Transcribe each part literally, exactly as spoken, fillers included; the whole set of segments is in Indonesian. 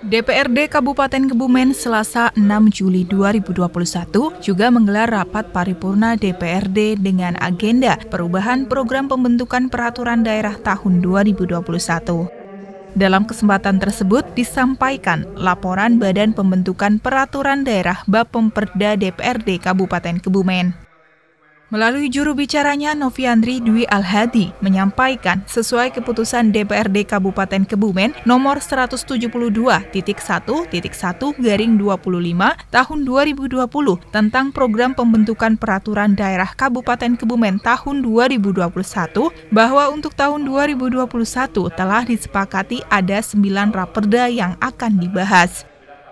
D P R D Kabupaten Kebumen Selasa enam Juli dua ribu dua puluh satu juga menggelar rapat paripurna D P R D dengan agenda perubahan program pembentukan peraturan daerah tahun dua ribu dua puluh satu. Dalam kesempatan tersebut disampaikan laporan Badan Pembentukan Peraturan Daerah Bapemperda D P R D Kabupaten Kebumen. Melalui juru bicaranya Noviandri Dwi Al-Hadi menyampaikan sesuai keputusan D P R D Kabupaten Kebumen nomor seratus tujuh puluh dua titik satu titik satu garing dua puluh lima tahun dua ribu dua puluh tentang program pembentukan peraturan daerah Kabupaten Kebumen tahun dua ribu dua puluh satu bahwa untuk tahun dua ribu dua puluh satu telah disepakati ada sembilan raperda yang akan dibahas.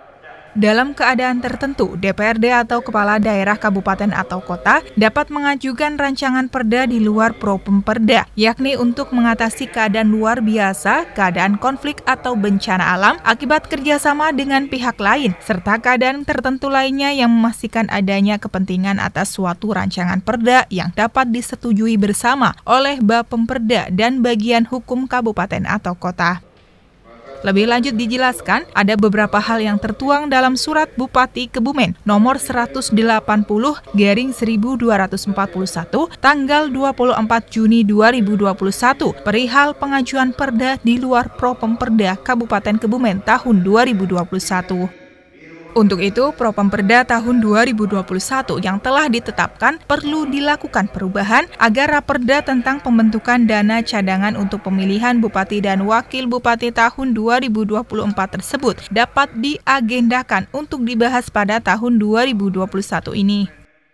Dalam keadaan tertentu, D P R D atau kepala daerah kabupaten atau kota dapat mengajukan rancangan perda di luar Propemperda, yakni untuk mengatasi keadaan luar biasa, keadaan konflik atau bencana alam akibat kerjasama dengan pihak lain, serta keadaan tertentu lainnya yang memastikan adanya kepentingan atas suatu rancangan perda yang dapat disetujui bersama oleh Bapemperda dan bagian hukum kabupaten atau kota. Lebih lanjut dijelaskan, ada beberapa hal yang tertuang dalam Surat Bupati Kebumen nomor seratus delapan puluh garing seribu dua ratus empat puluh satu tanggal dua puluh empat Juni dua ribu dua puluh satu perihal pengajuan perda di luar Propemperda Kabupaten Kebumen tahun dua ribu dua puluh satu. Untuk itu, Propemperda tahun dua ribu dua puluh satu yang telah ditetapkan perlu dilakukan perubahan agar raperda tentang pembentukan dana cadangan untuk pemilihan Bupati dan Wakil Bupati tahun dua ribu dua puluh empat tersebut dapat diagendakan untuk dibahas pada tahun dua ribu dua puluh satu ini.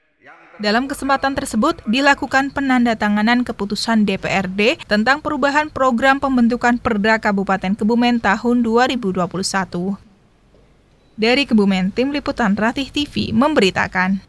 Dalam kesempatan tersebut, dilakukan penandatanganan keputusan D P R D tentang perubahan program pembentukan Perda Kabupaten Kebumen tahun dua ribu dua puluh satu. Dari Kebumen, Tim Liputan Ratih T V memberitakan.